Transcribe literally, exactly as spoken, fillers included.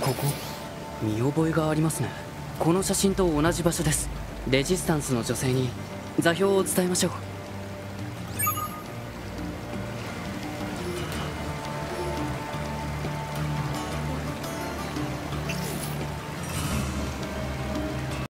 ここ見覚えがありますね。この写真と同じ場所です。レジスタンスの女性に座標を伝えましょう。